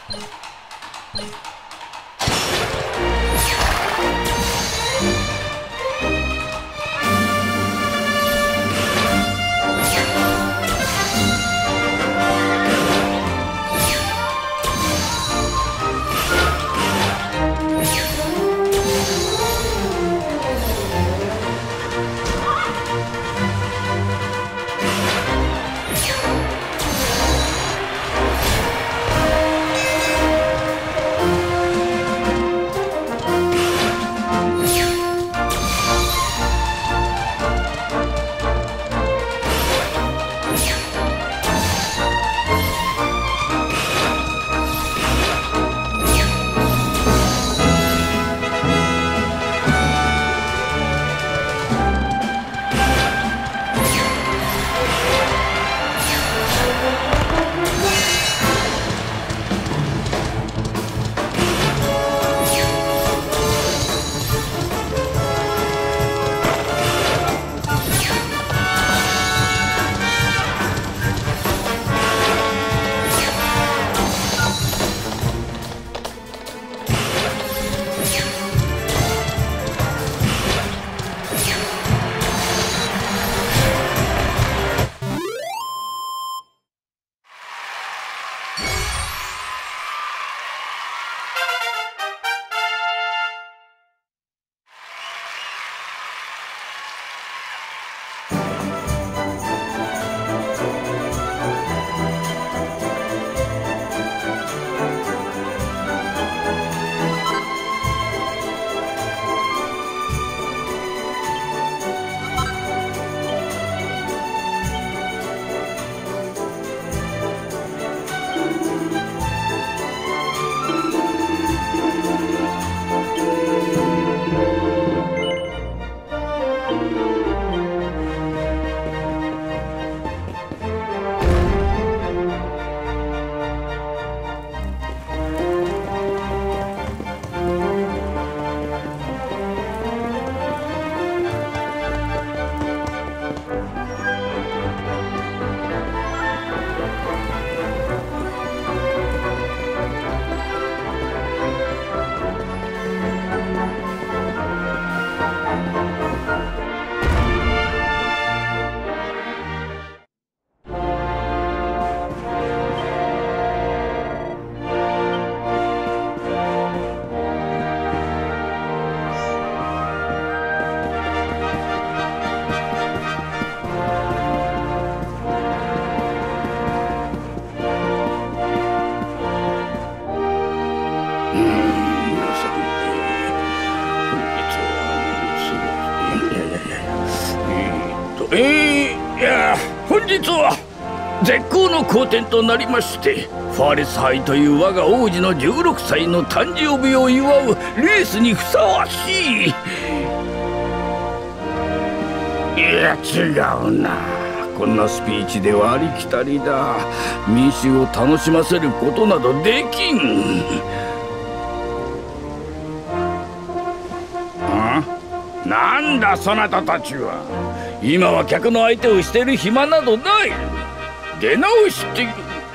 本日は絶好の好天となりまして、ファーレス杯という我が王子の16歳の誕生日を祝うレースにふさわしい。いや違うな、こんなスピーチではありきたりだ。民衆を楽しませることなどできん。なんだそなたたちは。今は客の相手をしている暇などない。出直して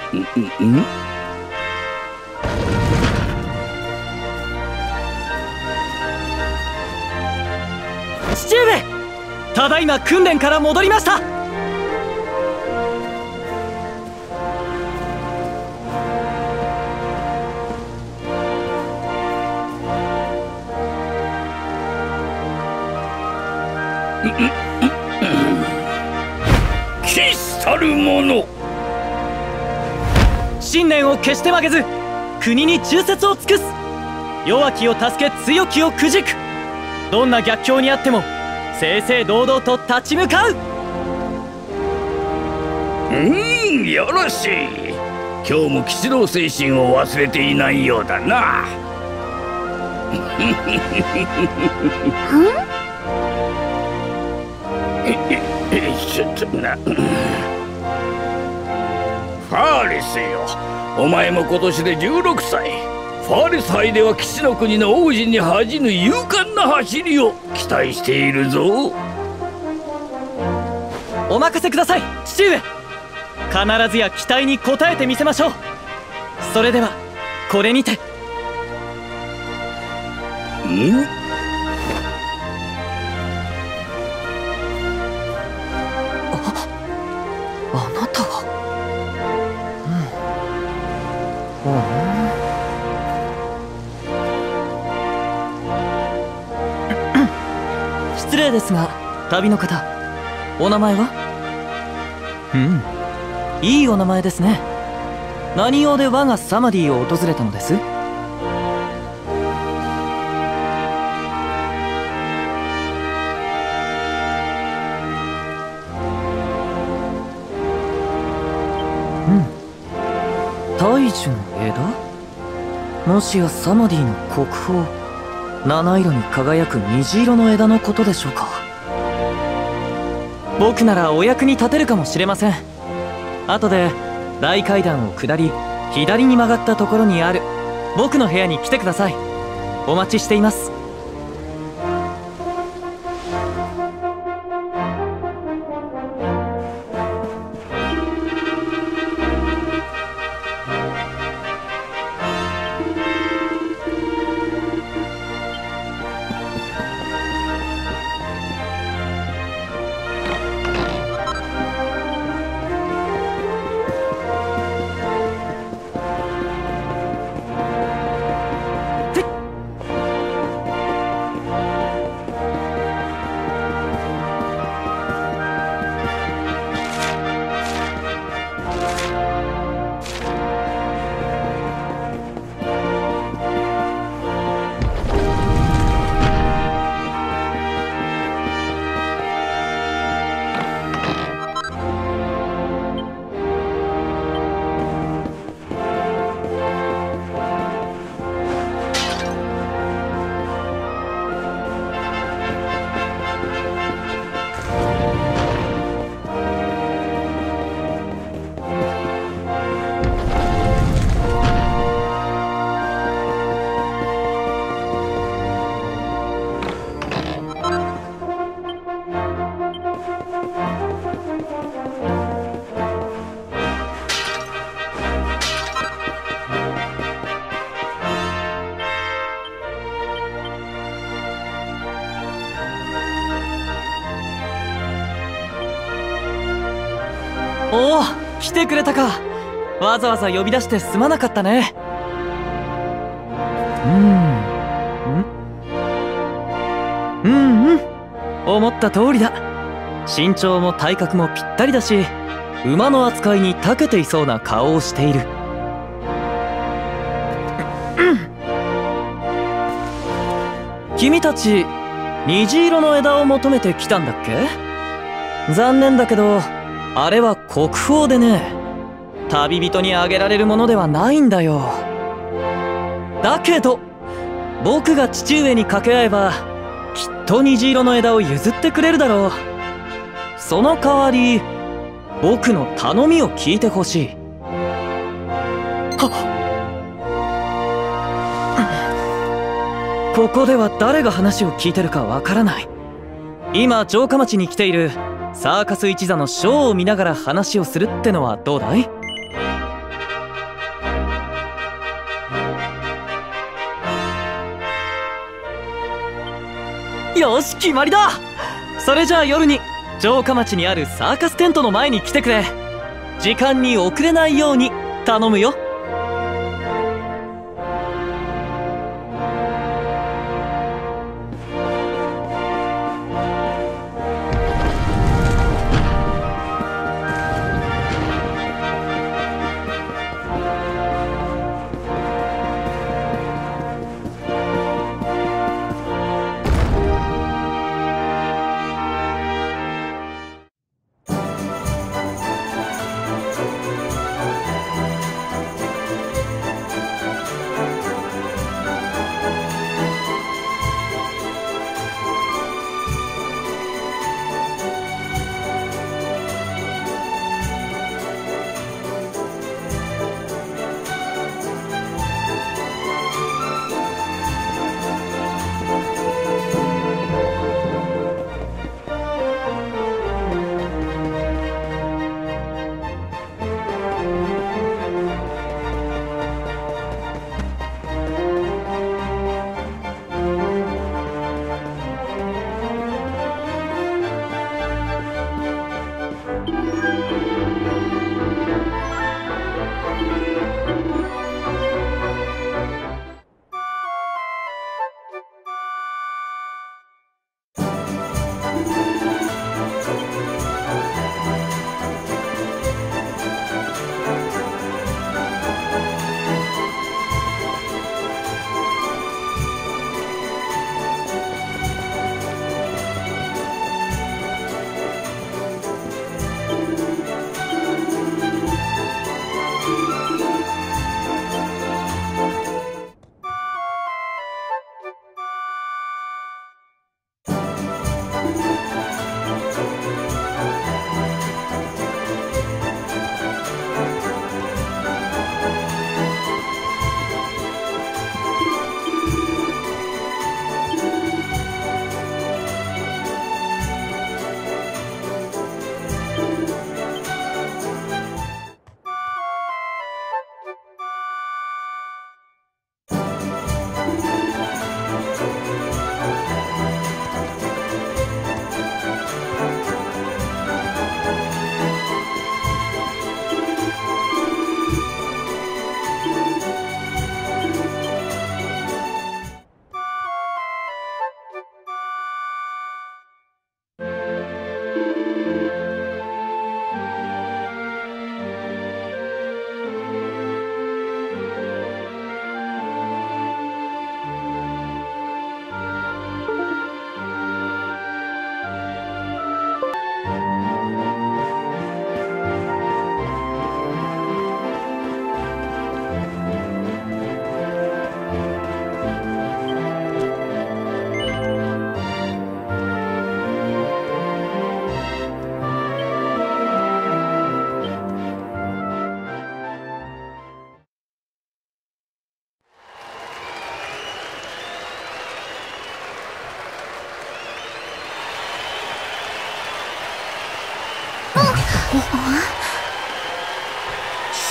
父上、ただいま訓練から戻りました。 きしたる者、 信念を決して曲げず国に忠節を尽くす。弱きを助け強きをくじく。どんな逆境にあっても正々堂々と立ち向かう。 よろしい。今日も騎士道精神を忘れていないようだな。ちょっとな。ファーレスよ、お前も今年で16歳。ファーレス杯では騎士の国の王子に恥じぬ勇敢な走りを期待しているぞ。 お任せください父上。必ずや期待に応えてみせましょう。それではこれにて。 あなたは。 失礼ですが、旅の方、お名前は？いいお名前ですね。何用で我がサマディを訪れたのです？大樹の枝？もしやサマディの国宝、七色に輝く虹色の枝のことでしょうか。僕ならお役に立てるかもしれません。後で大階段を下り左に曲がったところにある僕の部屋に来てください。お待ちしています。おお、来てくれたか。わざわざ呼び出してすまなかったね。思った通りだ。身長も体格もぴったりだし、馬の扱いに長けていそうな顔をしている。君たち虹色の枝を求めてきたんだっけ？残念だけどあれは国宝でね、旅人にあげられるものではないんだよ。だけど僕が父上に掛け合えばきっと虹色の枝を譲ってくれるだろう。その代わり僕の頼みを聞いてほしい。ここでは誰が話を聞いてるかわからない。今城下町に来ているサーカス一座のショーを見ながら話をするってのはどうだい？よし、決まりだ。それじゃあ夜に城下町にあるサーカステントの前に来てくれ。時間に遅れないように頼むよ。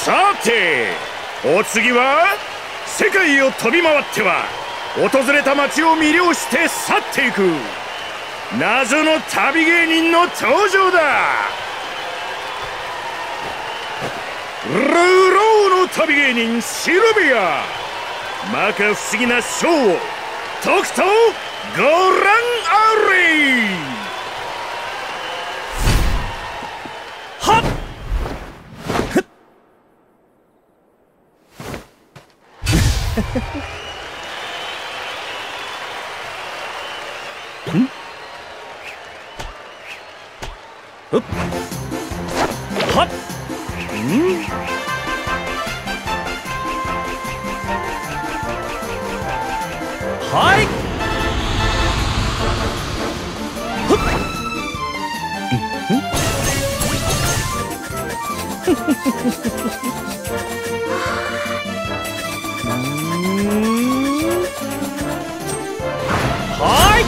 さてお次は世界を飛び回っては訪れた街を魅了して去っていく謎の旅芸人の登場だ。ローローの旅芸人シルビア、摩訶不思議なショーをとくとご覧あれ。 はっはっはいはい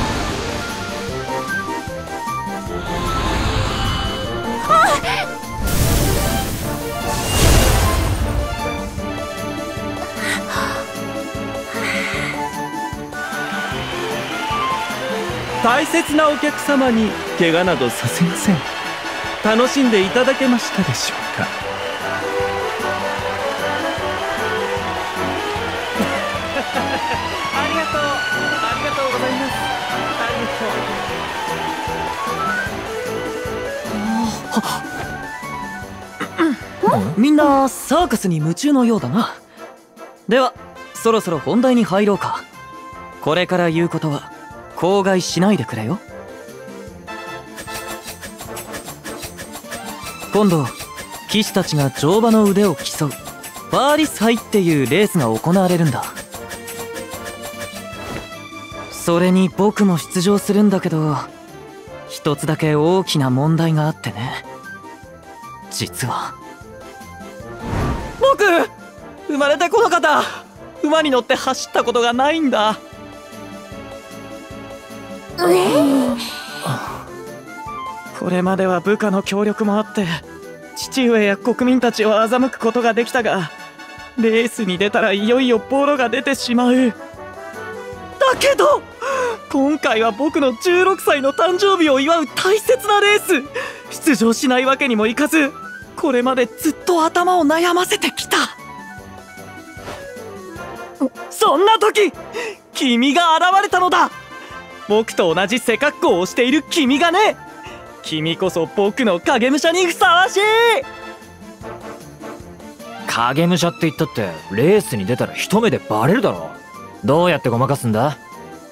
大切なお客様に怪我などさせません。楽しんでいただけましたでしょうか。ありがとう、ありがとうございます。 みんなサーカスに夢中のようだな。ではそろそろ本題に入ろうか。これから言うことは口外しないでくれよ。今度騎士たちが乗馬の腕を競うファーリス杯っていうレースが行われるんだ。それに僕も出場するんだけど、一つだけ大きな問題があってね。実は僕生まれてこの方馬に乗って走ったことがないんだ。これまでは部下の協力もあって父上や国民たちを欺くことができたが、レースに出たらいよいよボロが出てしまう。だけど今回は僕の16歳の誕生日を祝う大切なレース、出場しないわけにもいかず、これまでずっと頭を悩ませてきた。そんな時君が現れたのだ。僕と同じ背格好をしている君がね。君こそ僕の影武者にふさわしい。 影武者って言ったってレースに出たら一目でバレるだろ。どうやってごまかすんだ？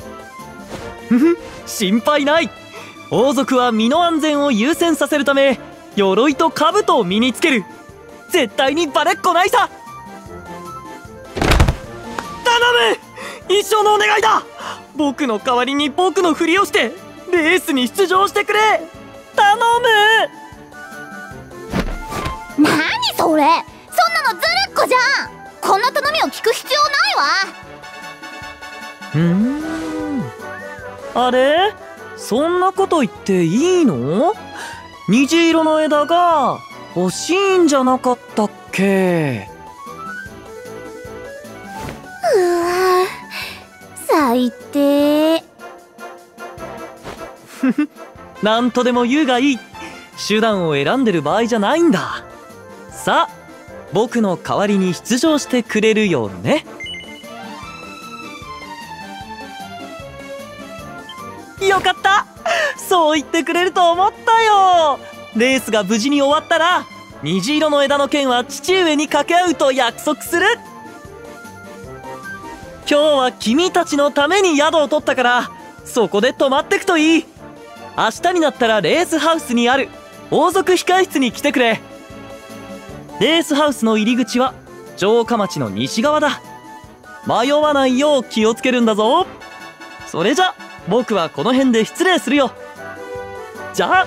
心配ない。王族は身の安全を優先させるため鎧と兜を身につける。絶対にバレっこないさ。頼む、一生のお願いだ。僕の代わりに僕のふりをしてレースに出場してくれ。頼む。 何それ、そんなのずるっこじゃん。こんな頼みを聞く必要ないわ。 あれ、そんなこと言っていいの？虹色の枝が欲しいんじゃなかったっけ？ うわ、最低。 なんとでも言うがいい。手段を選んでる場合じゃないんだ。さあ僕の代わりに出場してくれるよね。よかった、そう言ってくれると思ったよ。レースが無事に終わったら虹色の枝の剣は父上に掛け合うと約束する。今日は君たちのために宿を取ったからそこで泊まってくといい。明日になったらレースハウスにある王族控室に来てくれ。レースハウスの入り口は城下町の西側だ。迷わないよう気をつけるんだぞ。それじゃ僕はこの辺で失礼するよ。じゃあ。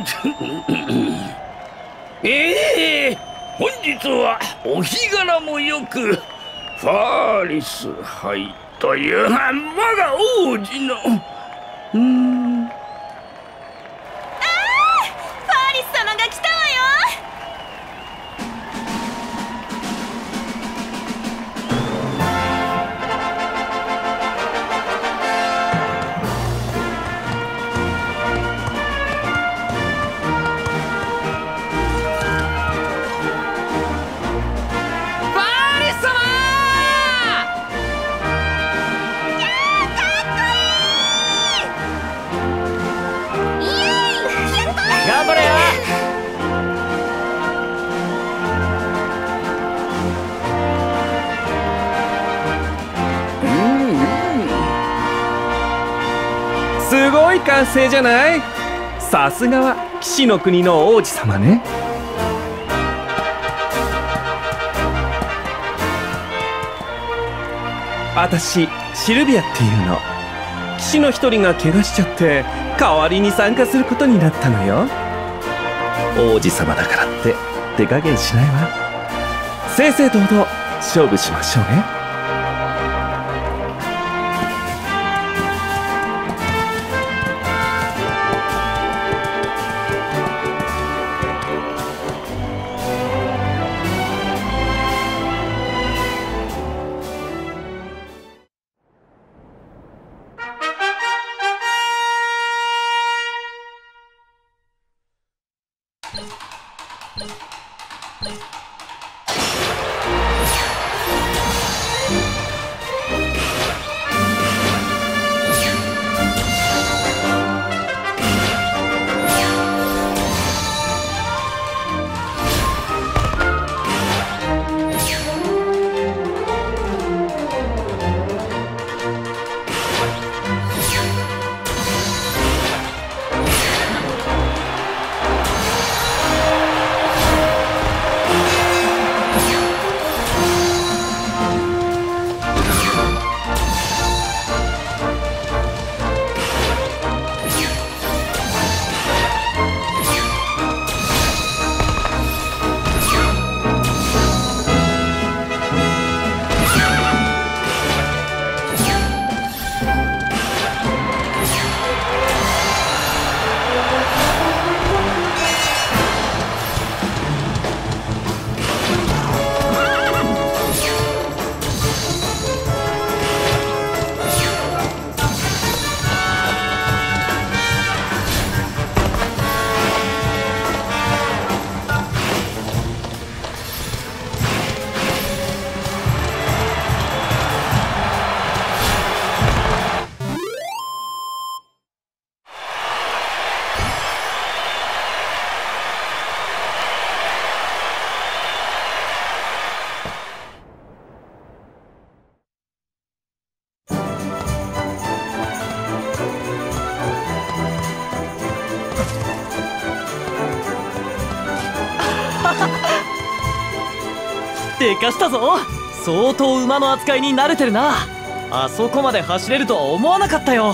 本日はお日柄もよくファーリス杯という我が王子のファーリス様が来たわよ。 頑張れよ。 すごい歓声じゃない。さすがは騎士の国の王子様ね。私シルビアっていうの。騎士の一人が怪我しちゃって代わりに参加することになったのよ。王子様だからって手加減しないわ。正々堂々勝負しましょうね。 でかしたぞ。相当馬の扱いに慣れてるな。あそこまで走れるとは思わなかったよ。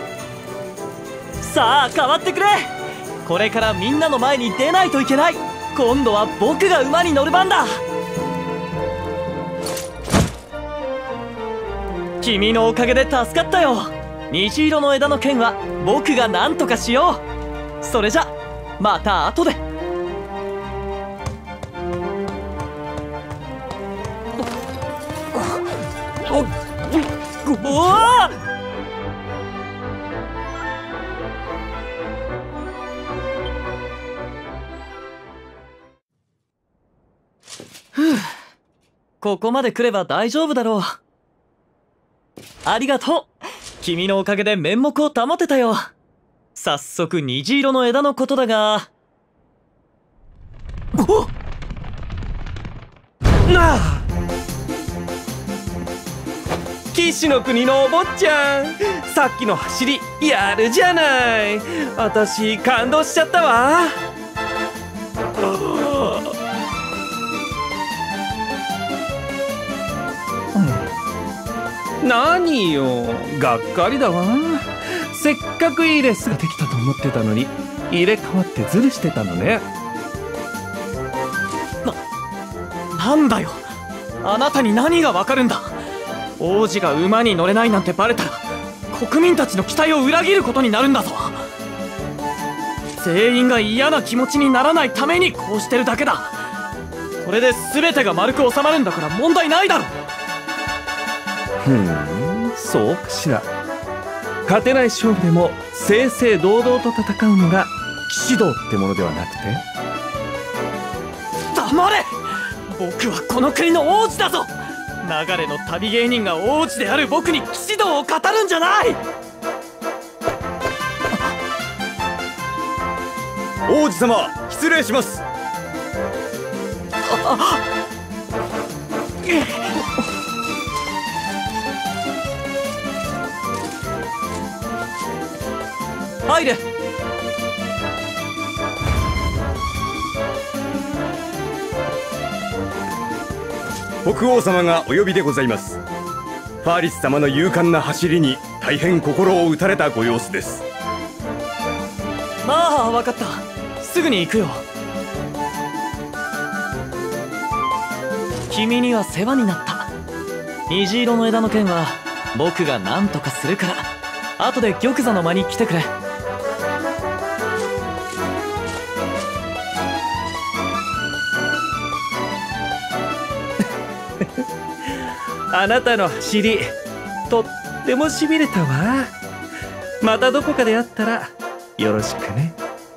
さあ変わってくれ。これからみんなの前に出ないといけない。今度は僕が馬に乗る番だ。君のおかげで助かったよ。虹色の枝の件は僕が何とかしよう。それじゃまた後で。おお！ここまで来れば大丈夫だろう。ありがとう。君のおかげで面目を保てたよ。早速虹色の枝のことだが。おっ！ なあ！騎士の国のお坊ちゃん、さっきの走りやるじゃない。私感動しちゃったわ。何よ、がっかりだわ。せっかくいいレースができたと思ってたのに、 入れ替わってズルしてたのね。 なんだよ、あなたに何がわかるんだ。王子が馬に乗れないなんてバレたら国民たちの期待を裏切ることになるんだぞ。全員が嫌な気持ちにならないためにこうしてるだけだ。これで全てが丸く収まるんだから問題ないだろ。 そうかしら。勝てない勝負でも正々堂々と戦うのが騎士道ってものではなくて。 黙れ。僕はこの国の王子だぞ。流れの旅芸人が王子である僕に騎士道を語るんじゃない。 王子様、失礼します。 入れ。 国王様がお呼びでございます。ファーリス様の勇敢な走りに大変心を打たれたご様子です。 まあ分かった、すぐに行くよ。君には世話になった。虹色の枝の件は僕が何とかするから、後で玉座の間に来てくれ。 あなたの走りとってもしびれたわ。またどこかで会ったらよろしくね。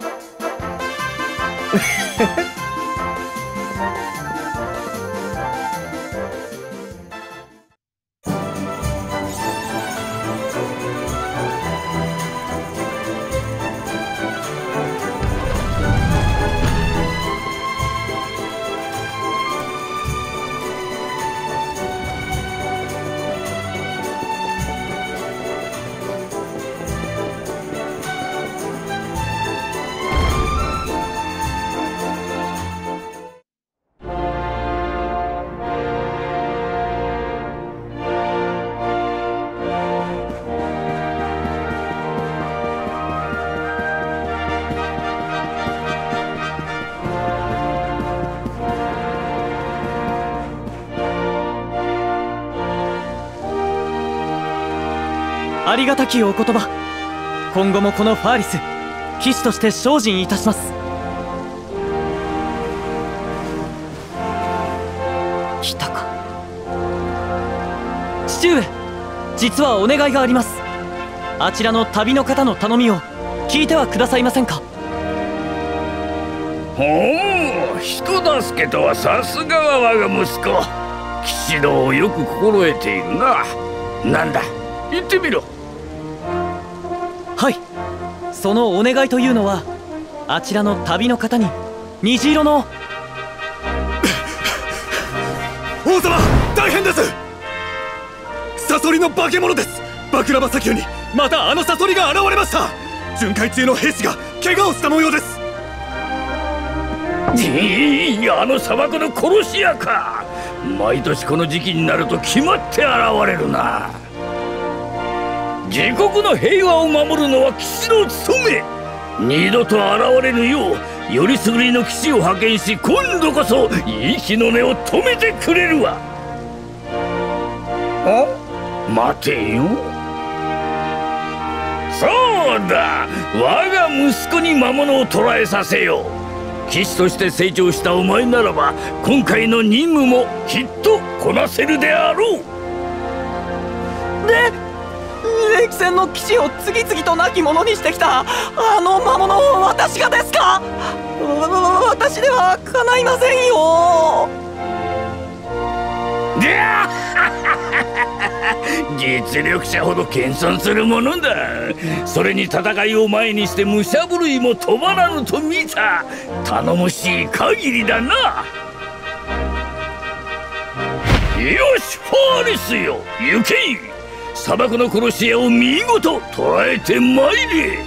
ありがたきお言葉。今後もこのファーリス、騎士として精進いたします。来たか。父上、実はお願いがあります。あちらの旅の方の頼みを聞いてはくださいませんか。 ほう、人助けとはさすがは我が息子。騎士道をよく心得ているな。なんだ、言ってみろ。 はい、そのお願いというのは、あちらの旅の方に虹色の王様、大変です。サソリの化け物です。バクラバ砂丘にまたあのサソリが現れました。巡回中の兵士が怪我をした模様です。 あの砂漠の殺し屋か。毎年この時期になると決まって現れるな。自国の平和を守るのは騎士の務め。二度と現れぬようよりすぐりの騎士を派遣し、今度こそ息の根を止めてくれるわ。待てよ。そうだ、我が息子に魔物を捕らえさせよう。騎士として成長したお前ならば、今回の任務もきっとこなせるであろう。 で、歴戦の騎士を次々と亡き者にしてきたあの魔物を私がですか。私では叶いませんよ。 実力者ほど謙遜するものだ。それに戦いを前にして武者震いも止まらぬと見た。頼もしい限りだな。よし、ファーリスよ、行け。砂漠の殺し屋を見事捕らえてまいれ。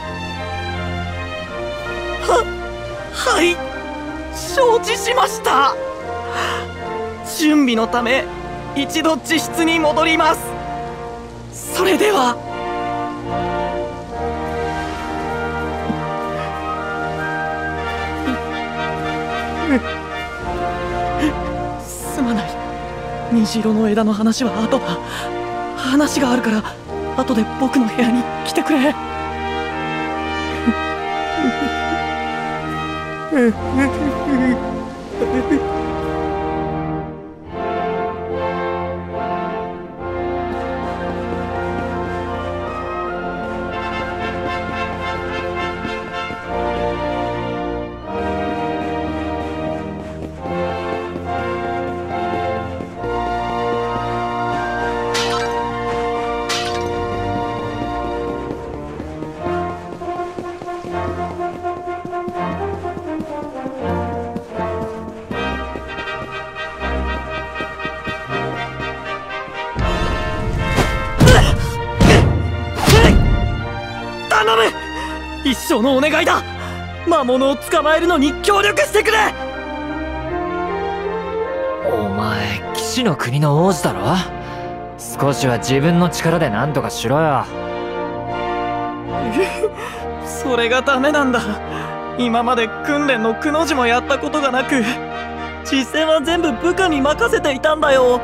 はい、承知しました。準備のため一度自室に戻ります。それでは。 すまない。虹色の枝の話は後だ。話があるから後で僕の部屋に来てくれ。一生のお願いだ。魔物を捕まえるのに協力してくれ。 お前騎士の国の王子だろ。少しは自分の力で何とかしろよ。 それがダメなんだ。今まで訓練のくの字もやったことがなく、実戦は全部部下に任せていたんだよ。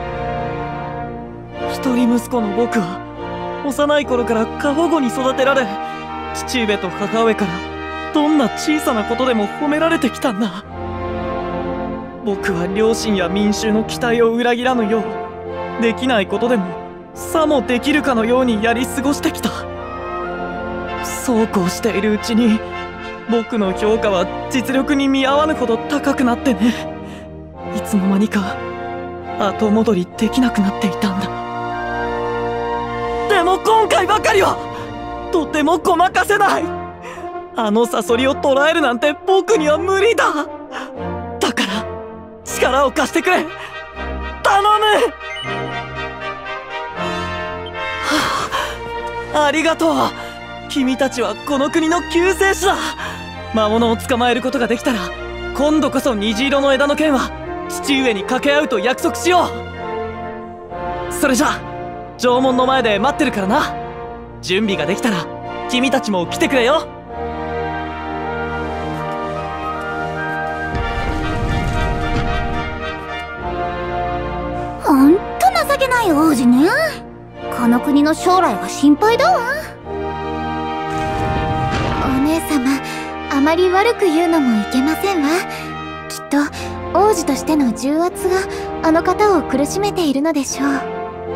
一人息子の僕は幼い頃から過保護に育てられ、父上と母上からどんな小さなことでも褒められてきたんだ。僕は両親や民衆の期待を裏切らぬよう、できないことでもさもできるかのようにやり過ごしてきた。そうこうしているうちに僕の評価は実力に見合わぬほど高くなってね。いつの間にか後戻りできなくなっていたんだ。でも今回ばかりはとてもごまかせない。あのサソリを捕らえるなんて僕には無理だ。だから力を貸してくれ。頼む。ありがとう。君たちはこの国の救世主だ。魔物を捕まえることができたら今度こそ虹色の枝の剣は父上に掛け合うと約束しよう。それじゃ城門の前で待ってるからな。準備ができたら君たちも来てくれよ。 ほんと情けない王子ね。この国の将来が心配だわ。お姉様、あまり悪く言うのもいけませんわ。きっと王子としての重圧があの方を苦しめているのでしょう。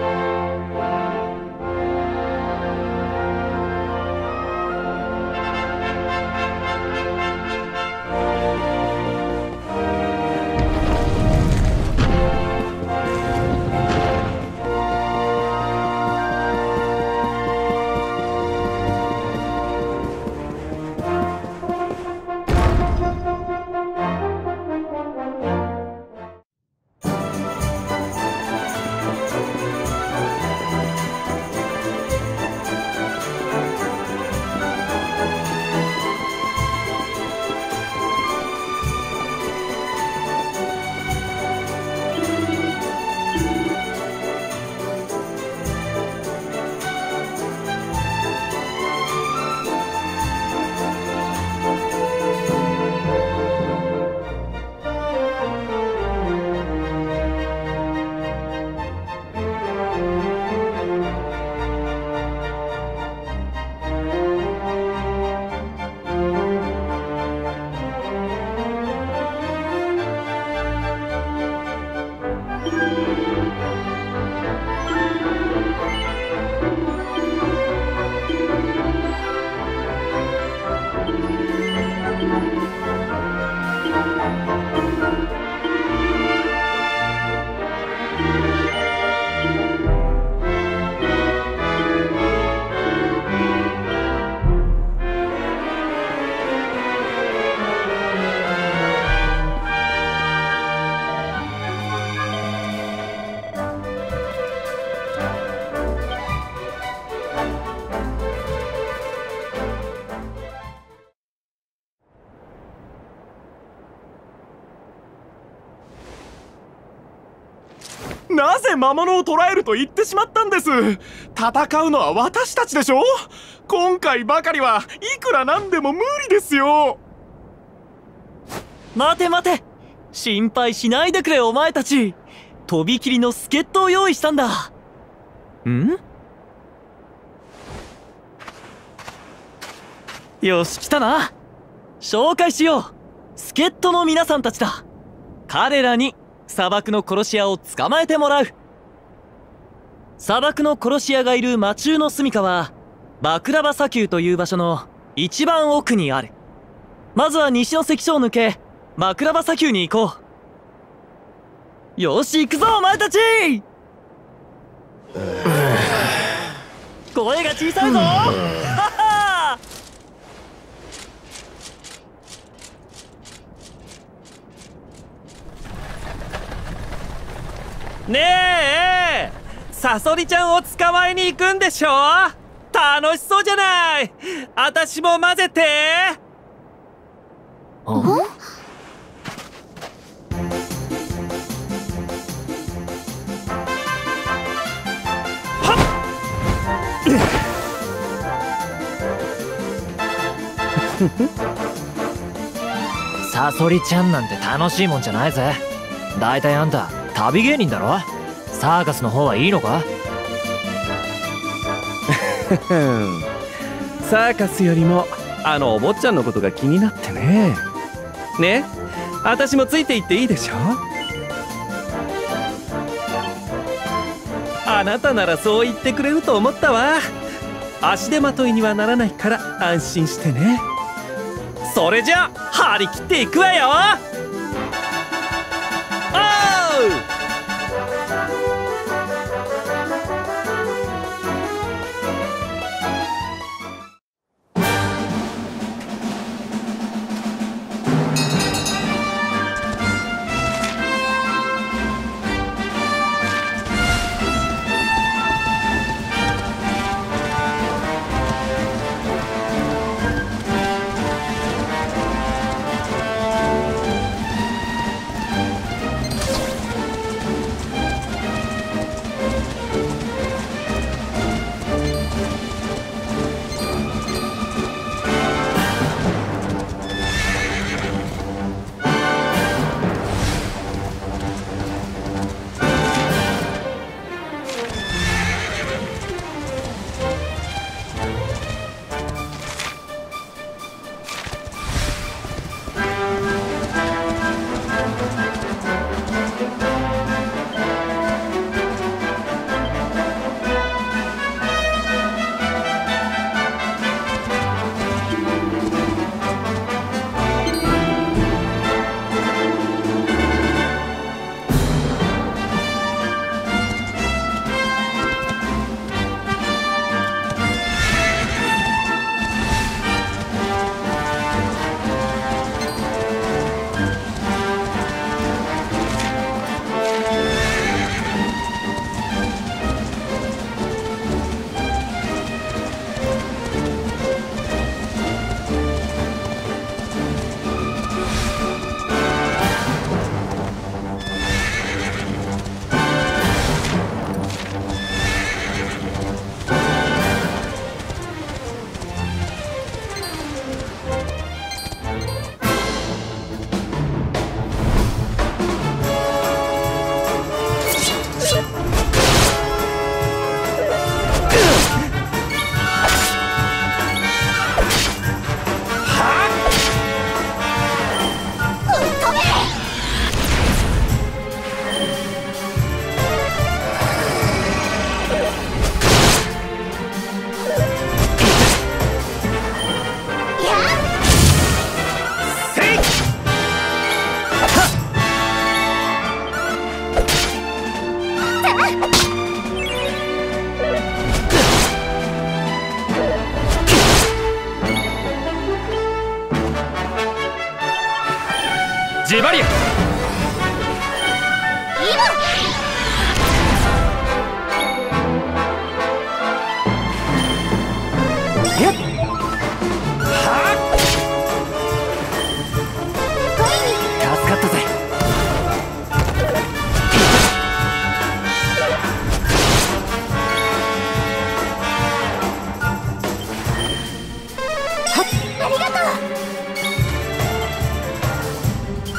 なぜ魔物を捕らえると言ってしまったんです。戦うのは私たちでしょ。今回ばかりはいくらなんでも無理ですよ。 待て待て、心配しないでくれお前たち。とびきりの助っ人を用意したんだ。ん？よし来たな。紹介しよう。助っ人の皆さんたちだ。彼らに砂漠の殺し屋を捕まえてもらう。砂漠の殺し屋がいる魔中の住処はバクラバ砂丘という場所の一番奥にある。まずは西の関所を抜けバクラバ砂丘に行こう。よし行くぞお前たち。声が小さいぞ。ははねえ、サソリちゃんを捕まえに行くんでしょ。楽しそうじゃない。あたしも混ぜて。 サソリちゃんなんて楽しいもんじゃないぜ。だいたいあんた旅芸人だろ。サーカスの方はいいのか？ サーカスよりもあのお坊ちゃんのことが気になってね。ね、私もついていっていいでしょ。あなたならそう言ってくれると思ったわ。足手まといにはならないから安心してね。それじゃあ張り切っていくわよ。 ジバリア。助かったぜ。 ありがとう。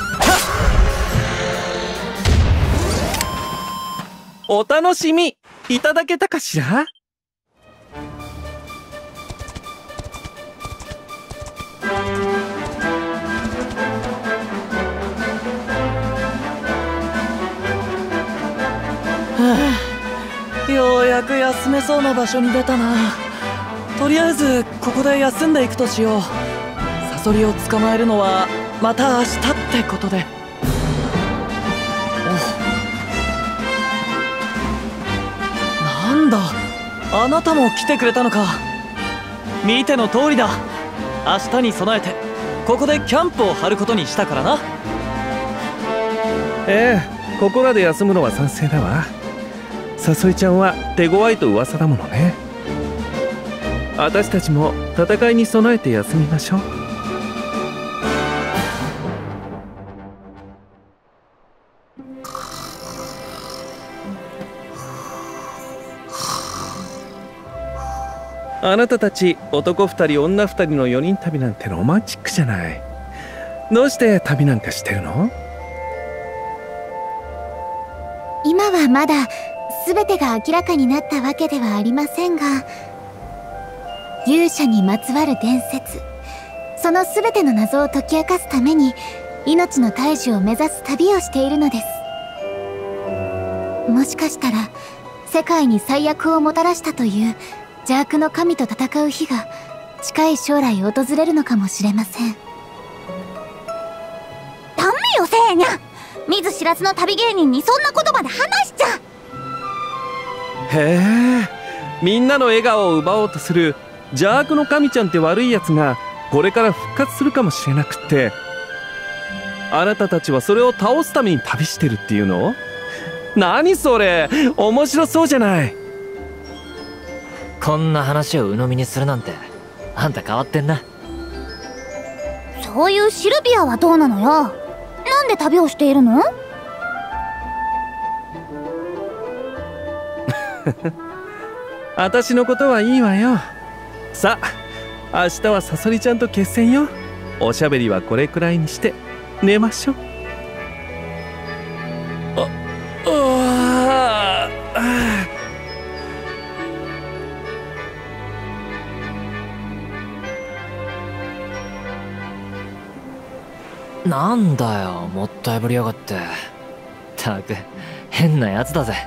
お楽しみいただけたかしら？ ようやく休めそうな場所に出たな。とりあえずここで休んでいくとしよう。サソリを捕まえるのはまた明日ってことで。なんだ、あなたも来てくれたのか。見ての通りだ。明日に備えてここでキャンプを張ることにしたからな。 ええ、ここらで休むのは賛成だわ。サソリちゃんは手強いと噂だものね。私たちも戦いに備えて休みましょう。あなたたち男2人女2人の4人旅なんてロマンチックじゃない。どうして旅なんかしてるの？ 今はまだ全てが明らかになったわけではありませんが、勇者にまつわる伝説、その全ての謎を解き明かすために命の大樹を目指す旅をしているのです。もしかしたら世界に最悪をもたらしたという邪悪の神と戦う日が近い将来訪れるのかもしれません。ダメよせーにゃ、見ず知らずの旅芸人にそんなことまで話しちゃ。 へえ、みんなの笑顔を奪おうとする邪悪の神ちゃんって悪いやつがこれから復活するかもしれなくって、あなたたちはそれを倒すために旅してるっていうの？何それ、面白そうじゃない。 こんな話を鵜呑みにするなんてあんた変わってんな。 そういうシルビアはどうなのよ。なんで旅をしているの？ 私のことはいいわよ。さあ、明日はサソリちゃんと決戦よ。おしゃべりはこれくらいにして寝ましょう。 なんだよ、もったいぶりやがって。ったく変なやつだぜ。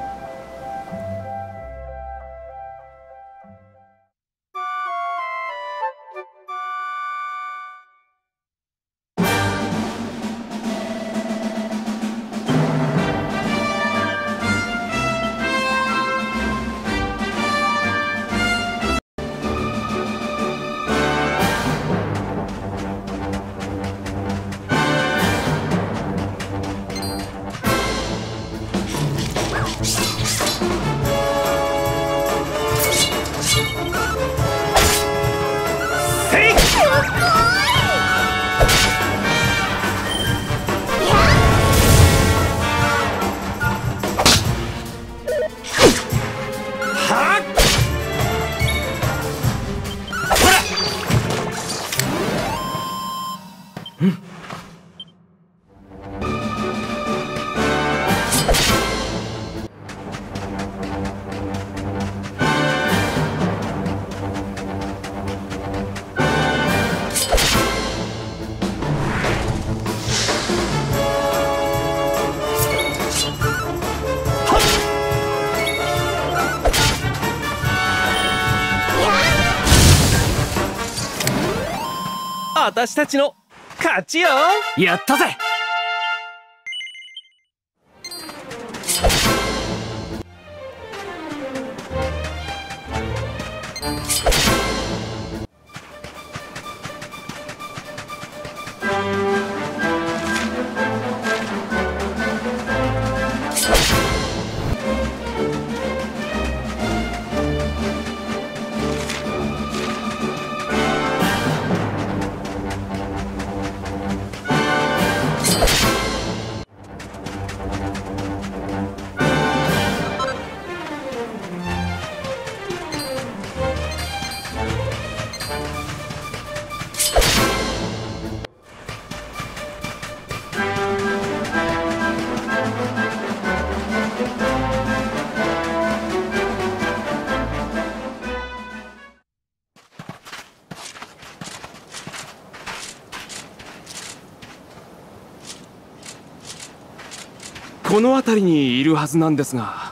私たちの勝ちよ。 やったぜ。 この辺りにいるはずなんですが。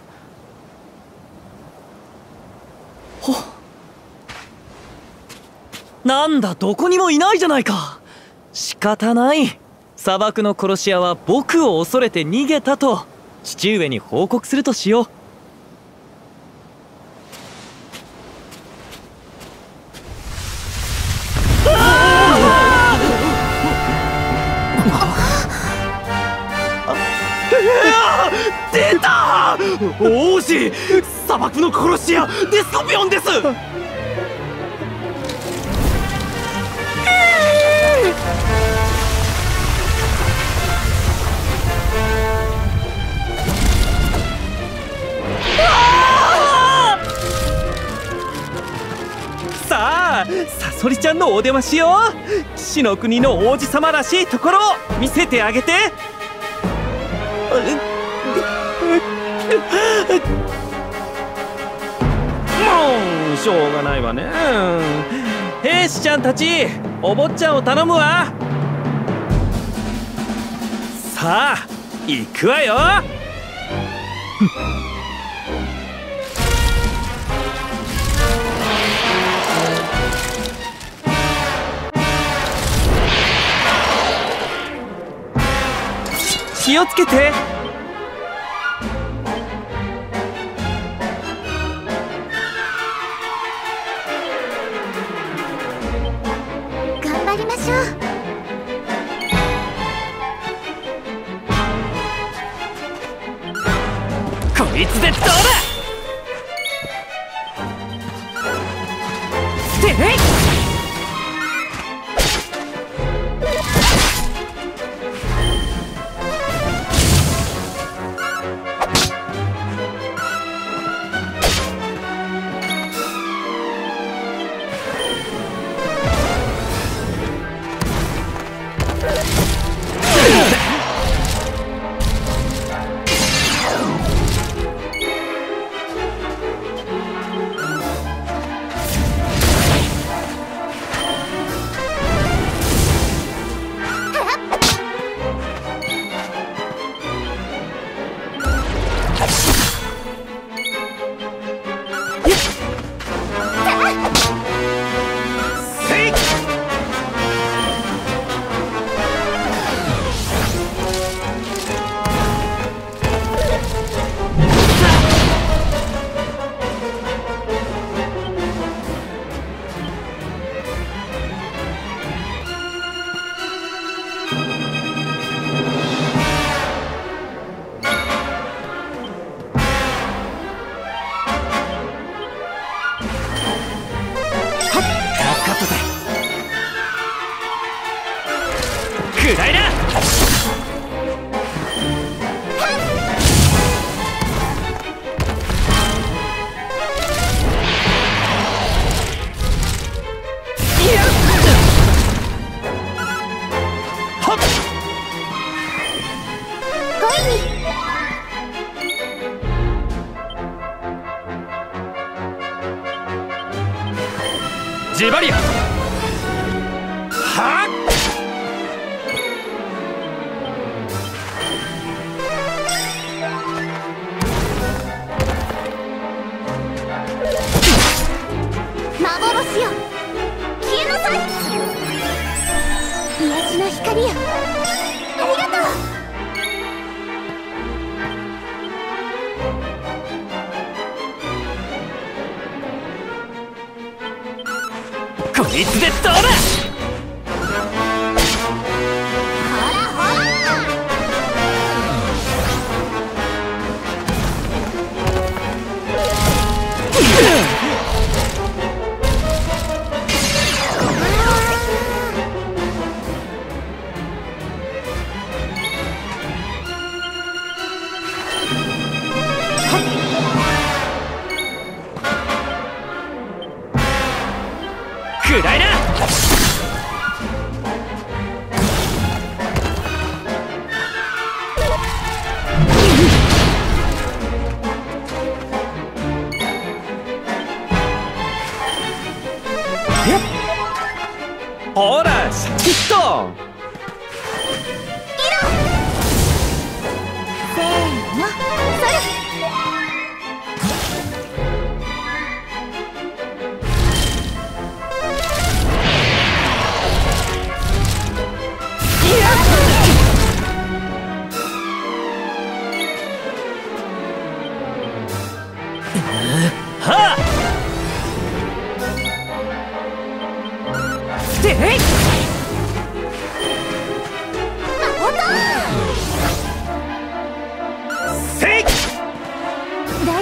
なんだ、どこにもいないじゃないか。仕方ない。砂漠の殺し屋は僕を恐れて逃げたと父上に報告するとしよう。 出た！王子！砂漠の殺し屋デスコピオンです！さあ、サソリちゃんのお出ましよ。騎士の国の王子様らしいところを見せてあげて。もうしょうがないわね。兵士ちゃんたち、お坊ちゃんを頼むわ。さあ行くわよ。気をつけて。 頑張りましょう。 こいつでどうだ。てへい。くらいな。ジバリアはっ。 幻よ、消えなさい。癒しの光よ、ありがとう。 こいつでどうだ。 ほらほら。 くらいな。 ほらシャキッと。 せーの。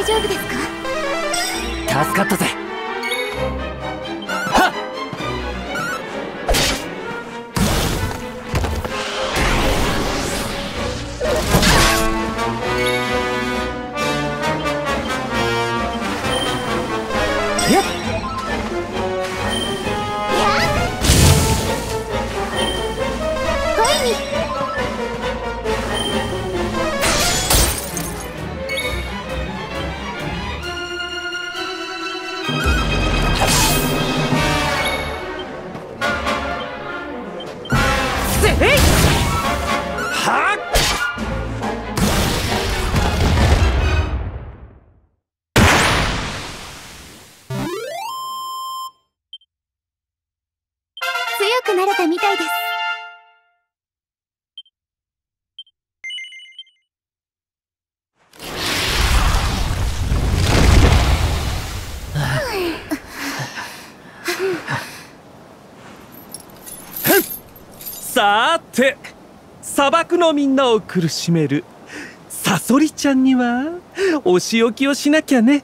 丈夫ですか？ 助かったぜ。 強くなれたみたいです。 さーて、砂漠のみんなを苦しめるサソリちゃんにはお仕置きをしなきゃね。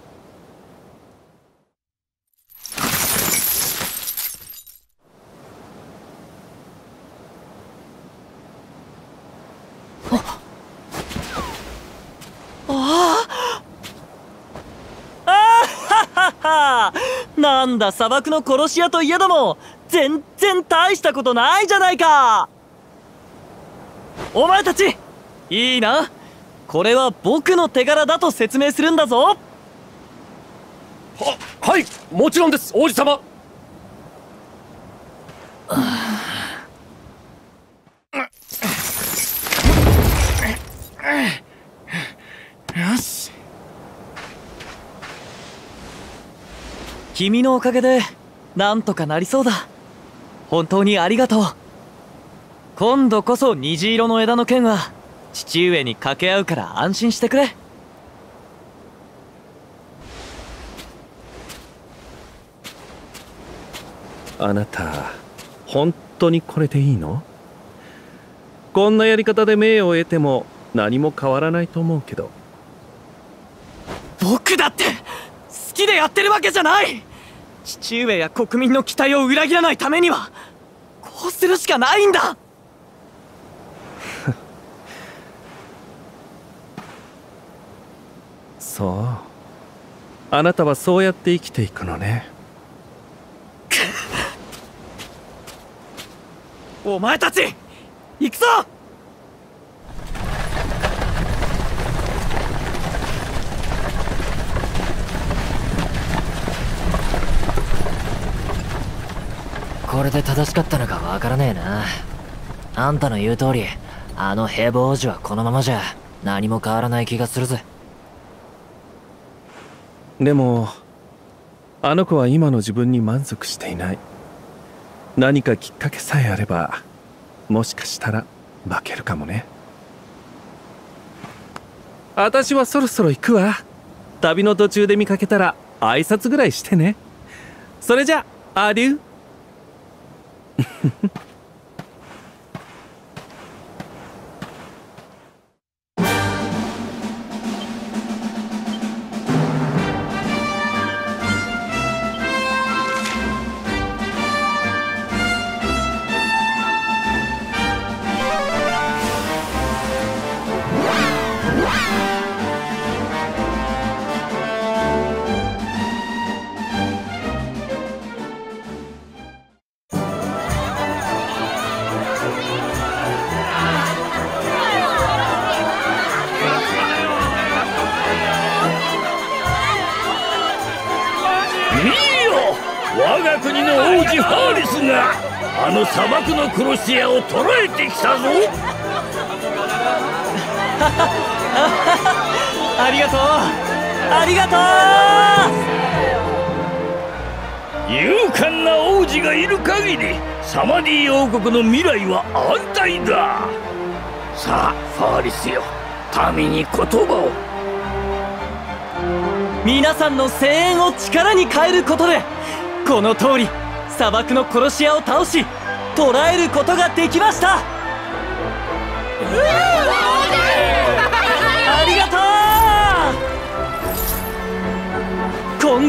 なんだ、砂漠の殺し屋といえども全然大したことないじゃないか。お前たちいいな、これは僕の手柄だと説明するんだぞ。 はい、もちろんです、王子様。 よし。 君のおかげでなんとかなりそうだ。本当にありがとう。今度こそ虹色の枝の剣は父上に掛け合うから安心してくれ。 あなた本当にこれでいいの？こんなやり方で名誉を得ても何も変わらないと思うけど。 僕だって好きでやってるわけじゃない。父上や国民の期待を裏切らないためにはこうするしかないんだ。 そう、あなたはそうやって生きていくのね。 お前たち行くぞ。 これで正しかったのかわからねえな。あんたの言う通り、あの平凡王子はこのままじゃ何も変わらない気がするぜ。 でもあの子は今の自分に満足していない。何かきっかけさえあればもしかしたら負けるかもね。私はそろそろ行くわ。旅の途中で見かけたら挨拶ぐらいしてね。それじゃアデュー。 我が国の王子ファーリスがあの砂漠の殺し屋を捕らえてきたぞ。 ありがとう、ありがとう。 勇敢な王子がいる限りサマディ王国の未来は安泰だ。さあファーリスよ、民に言葉を。 皆さんの声援を力に変えることでこの通り砂漠の殺し屋を倒し捕らえることができました。ありがとう。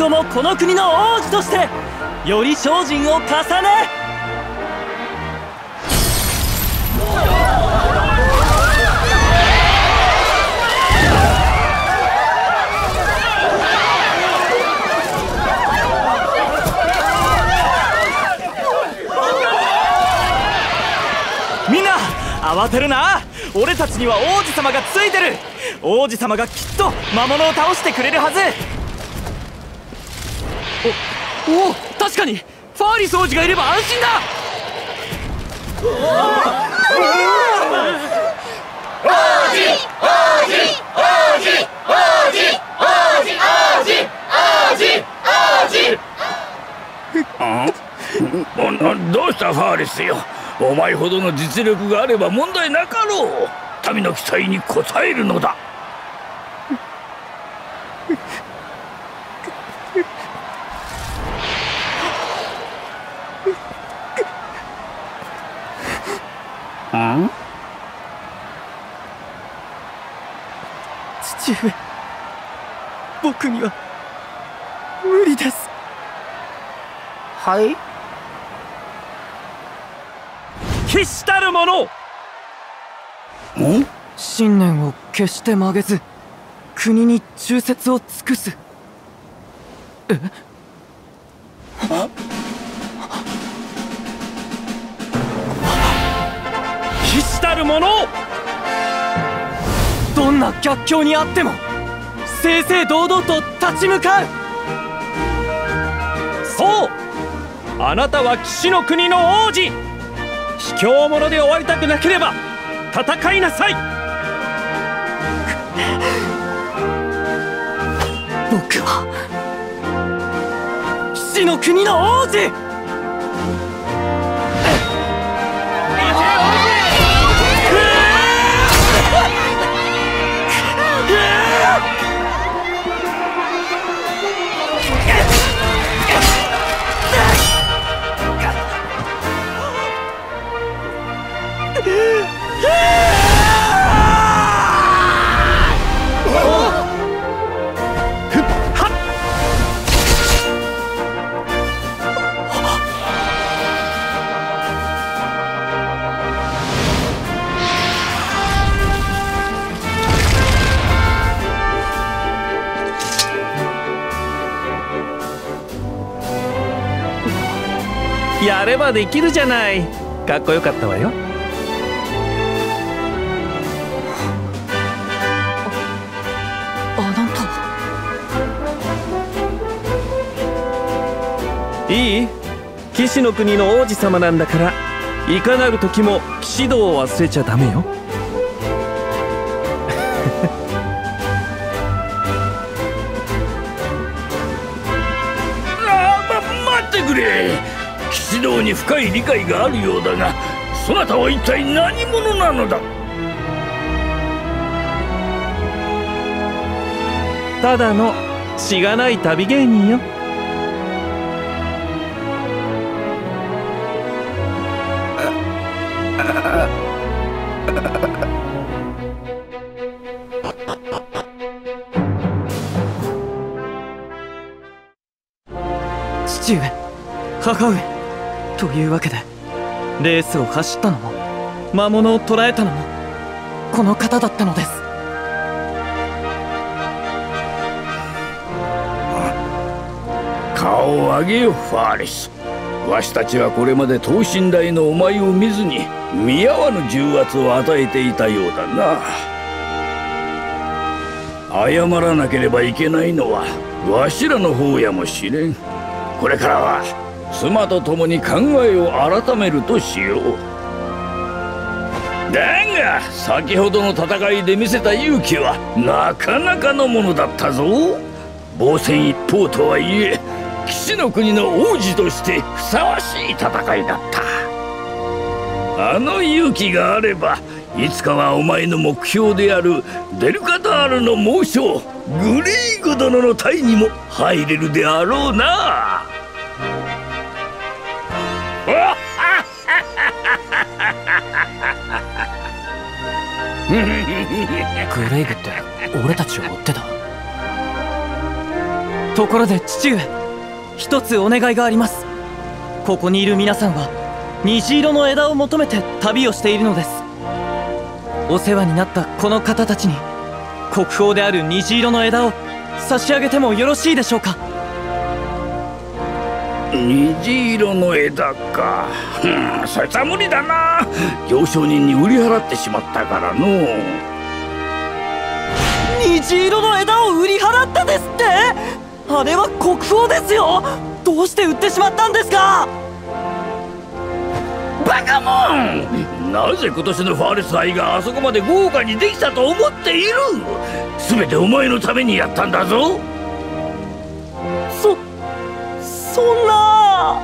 後もこの国の王子としてより精進を重ね、みんな慌てるな。俺たちには王子様がついてる。王子様がきっと魔物を倒してくれるはず。おお、確かにファーリス王子がいれば安心だ。 どうしたファーリスよ。お前ほどの実力があれば問題なかろう。民の期待に応えるのだ。 父上、僕には無理です。 はい。 決したる者、信念を決して曲げず国に忠節を尽くす。決したる者、どんな逆境にあっても正々堂々と立ち向かう。 そう、あなたは騎士の国の王子。卑怯者で終わりたくなければ戦いなさい。 僕は騎士の国の王子。 やればできるじゃない。かっこよかったわよ。 あなた。 いい？騎士の国の王子様なんだから、いかなる時も騎士道を忘れちゃダメよ。 待ってくれ。騎士道に深い理解があるようだが、そなたは一体何者なのだ。 ただのしがない旅芸人よ。 父上、母上というわけで、レースを走ったのも魔物を捕らえたのもこの方だったのです。 顔を上げよファーリス。わしたちはこれまで等身大のお前を見ずに見合わぬ重圧を与えていたようだな。謝らなければいけないのはわしらの方やもしれん。これからは妻と共に考えを改めるとしよう。だが先ほどの戦いで見せた勇気はなかなかのものだったぞ。防戦一方とはいえ騎士の国の王子としてふさわしい戦いだった。あの勇気があればいつかはお前の目標であるデルカタールの猛将グレイグ殿の隊にも入れるであろうな。 グレイグって俺たちを追ってた。 ところで父上、一つお願いがあります。ここにいる皆さんは虹色の枝を求めて旅をしているのです。お世話になったこの方たちに国宝である虹色の枝を差し上げてもよろしいでしょうか。 虹色の枝か。そいつは無理だな。行商人に売り払ってしまったからの。 虹色の枝を売り払ったですって？あれは国宝ですよ。どうして売ってしまったんですか？ バカモン！なぜ今年のファーレス杯があそこまで豪華にできたと思っている？全てお前のためにやったんだぞ。 そんな。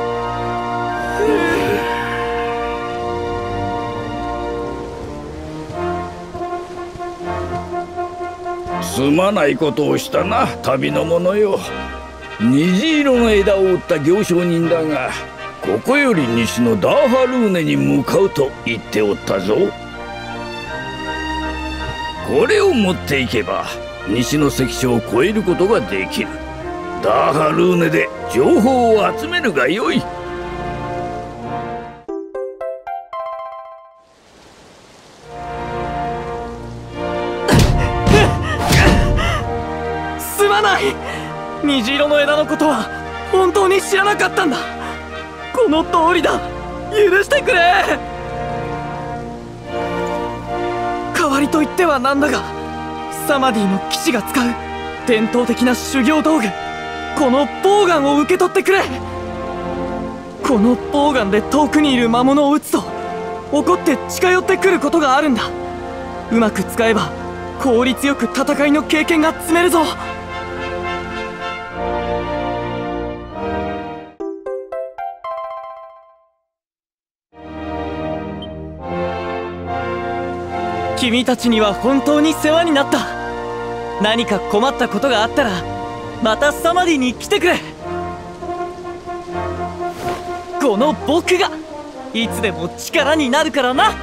すまないことをしたな、旅の者よ。虹色の枝を売った行商人だが、ここより西のダーハルーネに向かうと言っておったぞ。これを持っていけば西の関所を越えることができる。ダーハルーネで情報を集めるがよい。 すまない。虹色の枝のことは本当に知らなかったんだ。この通りだ。許してくれ。代わりと言ってはなんだが、サマディの騎士が使う伝統的な修行道具、このボウガンを受け取ってくれ。このボウガンで遠くにいる魔物を撃つと怒って近寄ってくることがあるんだ。うまく使えば効率よく戦いの経験が積めるぞ。君たちには本当に世話になった。何か困ったことがあったらまたサマディに来てくれ。この僕がいつでも力になるからな。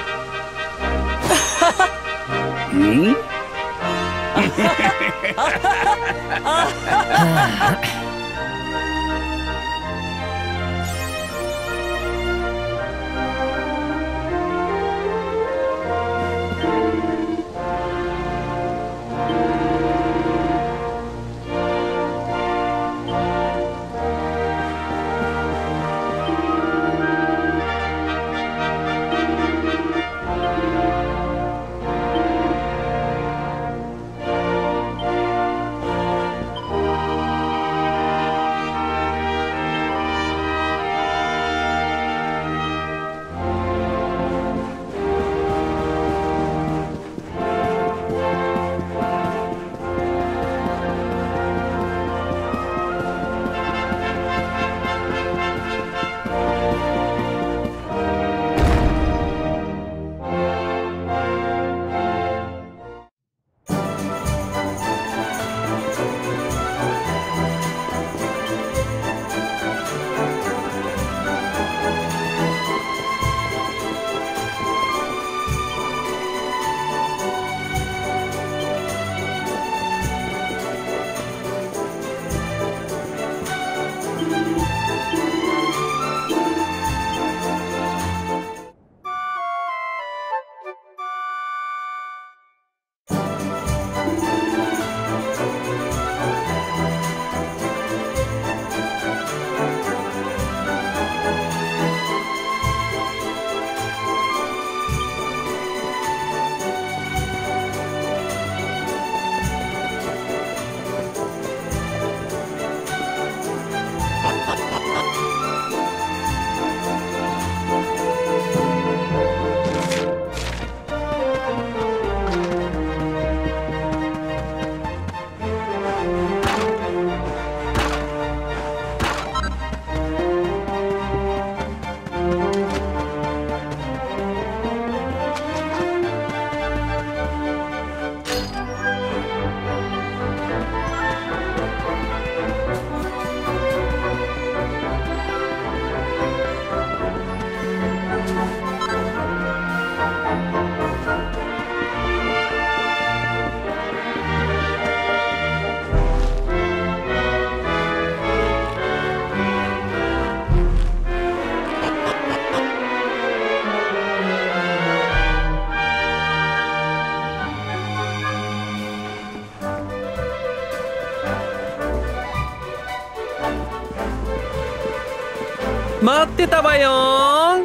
ん？ 待ってたわよー。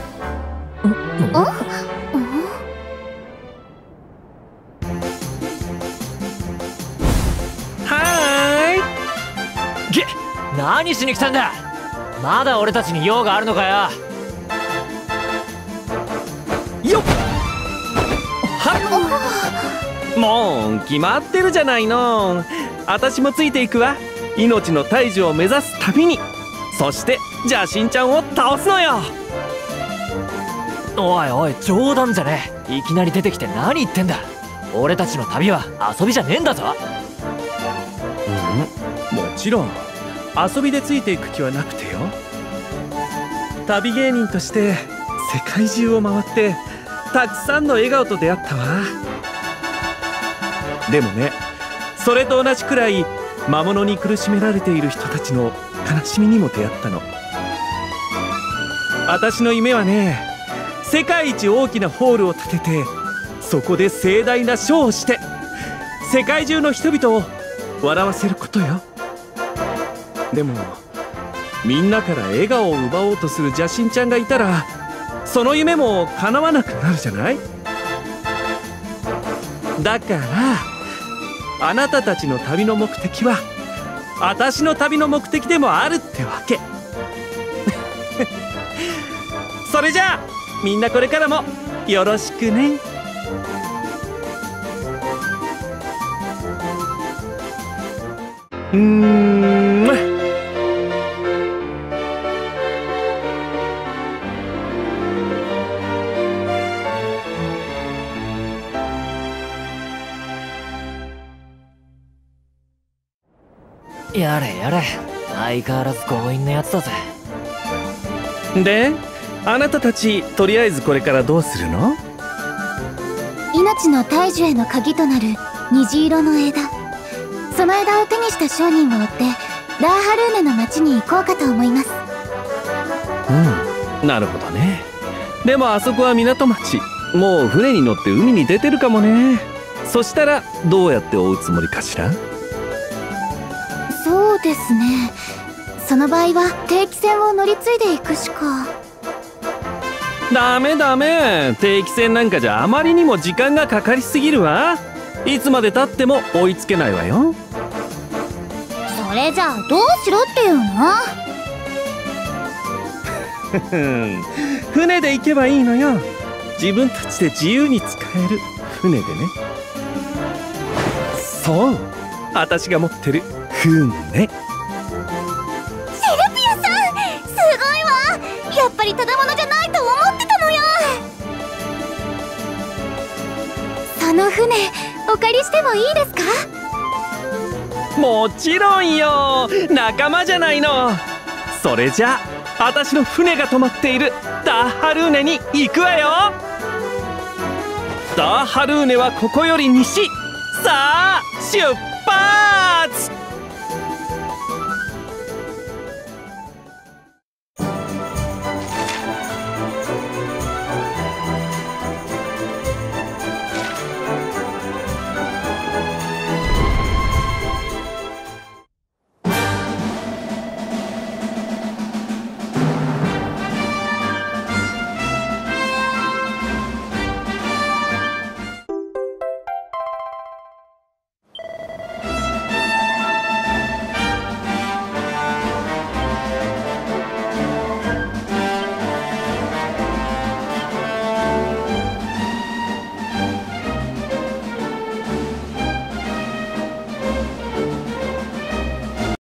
何しに来たんだ。まだ俺たちに用があるのかよ。 よっはっ、もう決まってるじゃないの。私もついていくわ。命の大樹を目指す旅に。そして邪神ちゃんを倒すのよ。 おいおい、冗談じゃねえ。いきなり出てきて何言ってんだ。俺たちの旅は遊びじゃねえんだぞ。 もちろん遊びでついていく気はなくてよ。旅芸人として世界中を回ってたくさんの笑顔と出会ったわ。でもね、それと同じくらい魔物に苦しめられている人たちの悲しみにも出会ったの。私の夢はね、世界一大きなホールを建てて、そこで盛大なショーをして世界中の人々を笑わせることよ。でもみんなから笑顔を奪おうとする邪神ちゃんがいたら、その夢も叶わなくなるじゃない。だからあなたたちの旅の目的は私の旅の目的でもあるってわけ。それじゃあみんなこれからもよろしくね。 やれやれ、相変わらず強引なやつだぜ。 で、あなたたちとりあえずこれからどうするの？ 命の大樹への鍵となる虹色の枝、その枝を手にした商人を追ってダーハルーネの町に行こうかと思います。 なるほどね。でもあそこは港町、もう船に乗って海に出てるかもね。そしたらどうやって追うつもりかしら？ そうですね、その場合は定期船を乗り継いでいくしか。 ダメダメ、定期船なんかじゃあまりにも時間がかかりすぎるわ。いつまでたっても追いつけないわよ。 それじゃあどうしろっていうの？ 船で行けばいいのよ。自分たちで自由に使える船でね。そう、私が持ってる船。 セルピアさん、すごいわ。やっぱりただものじゃないと思ってたのよ。その船お借りしてもいいですか？ もちろんよ、仲間じゃないの。それじゃあ私の船が止まっているダーハルーネに行くわよ。ダーハルーネはここより西。さあ出